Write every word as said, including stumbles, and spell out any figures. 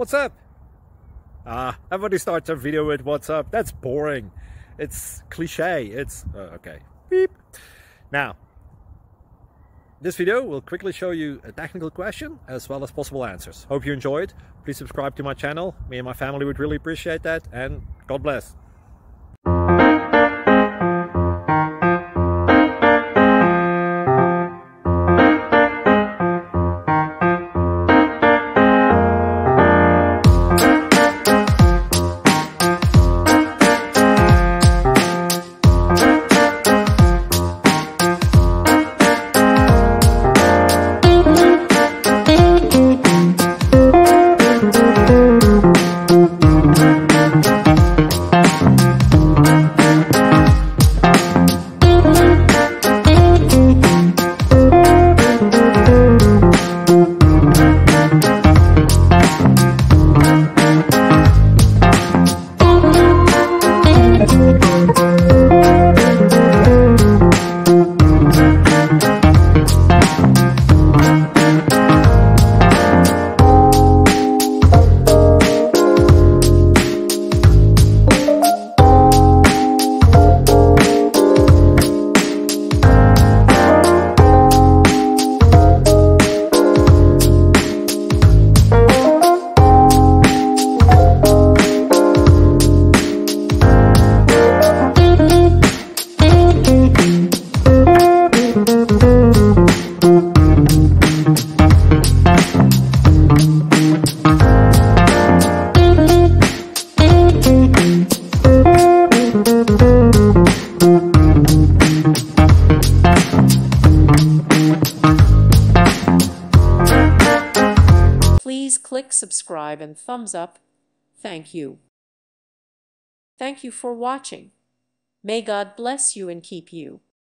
What's up? Ah, everybody starts their video with what's up. That's boring. It's cliche. It's uh, okay. Beep. Now, this video will quickly show you a technical question as well as possible answers. Hope you enjoyed. Please subscribe to my channel. Me and my family would really appreciate that, and God bless. Please click subscribe and thumbs up. Thank you. Thank you for watching. May God bless you and keep you.